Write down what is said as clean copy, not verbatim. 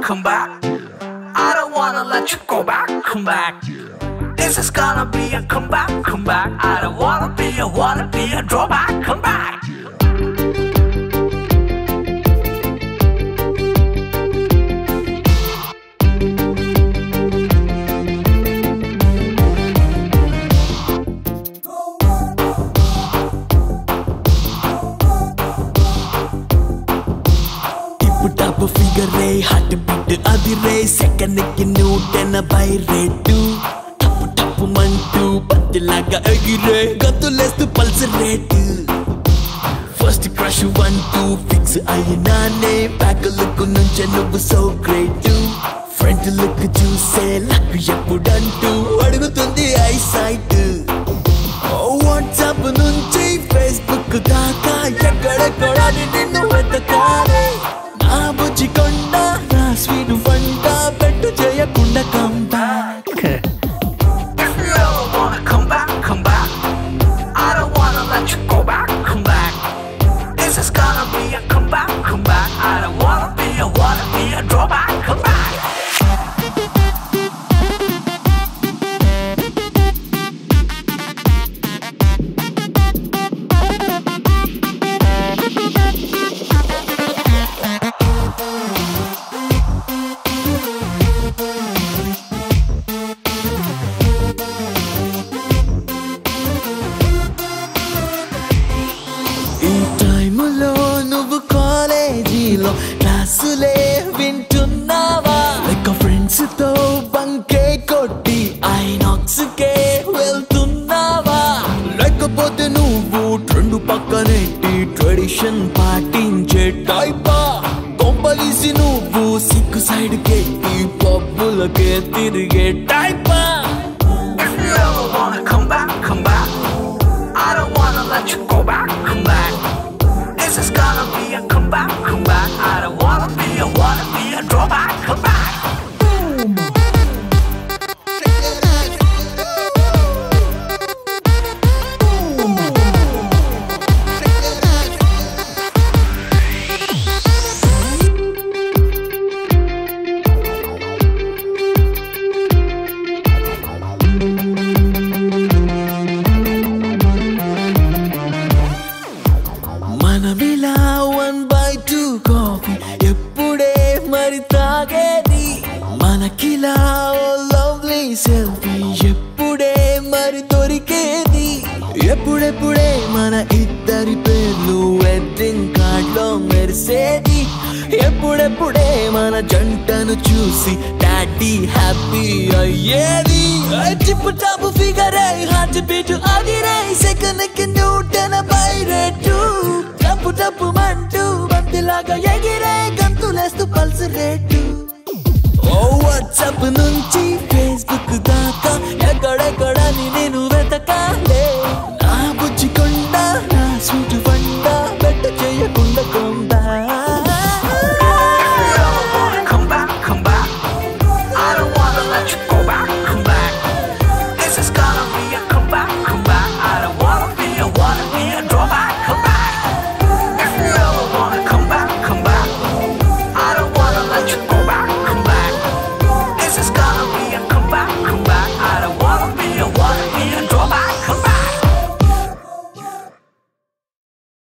come back. I don't wanna let you go back, come back. This is gonna be a comeback, come back. I don't wanna be a drawback, come back. Tip-top figure ray, heartbeat adire, second ki newton by rate. Tap mantu batilaga agire, gatulestu pulse rate. First crush 1 2 fix ayinane, back look nunche nuvu so great. Front look choose luck eppudantu adugutundi eyesight. WhatsApp nunchi Facebook daaka ekkada ninnu vetakale. Na bujjikonda na sweet vanta bettu cheyakunda come back. If you ever wanna come back, come back. I don't wanna let you go back, come back. This is gonna be a comeback, come back. I don't wanna be a drawback, come back. కాలేజీలో క్లాసులే వింటున్నావా? Like friends తో బంకే కొట్టి INOX కే వెళ్తున్నావా? లేకపోతే నువ్వు trend పక్కనెట్టి tradition పాటించే టైపా? కొంపలీసి నువ్వు Sikh side కెట్టి పబ్బులకే తిరిగే టైపా? If you ever wanna come back, come back. I don't wanna let you go back, come back. This is gonna be a comeback, come back. I don't wanna be a drawback, come back. మనమిలా 1/2 coffee ఎప్పుడే మరి తాగేది? మనకిలా oh lovely selfie ఎప్పుడే మరి దొరికేది? ఎప్పుడెప్పుడే మన ఇద్దరి పేర్లు వెడ్డింగ్ కార్డ్లో మెరిసేది? ఎప్పుడెప్పుడే మన జంటను చూసి డాడీ హ్యాపీ అయ్యేది? టిప్-టాప్ ఫిగర్ హార్ట్ బీట్ అదిరే, సెకండ్ కి న్యూటన్ బై రేటు. టప్పు మంటూ బంతిలాగా ఎగిరే, గంతులేస్తూ పల్స్ రేటు. వాట్సాప్ నుంచి